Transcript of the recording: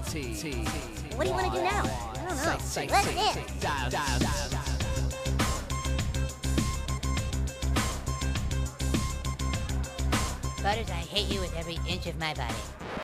What do you want to do now? I don't know. Let's dance. Butters, I hate you with every inch of my body.